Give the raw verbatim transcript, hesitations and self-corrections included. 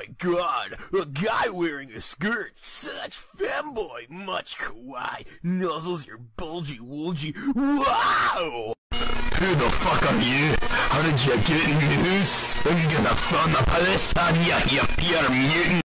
my god, a guy wearing a skirt, such femboy, much kawaii, nuzzles your bulgy woolgy, wow! Who the fuck are you? How did you get in the house? Are you gonna phone the police on you, you pure mutant?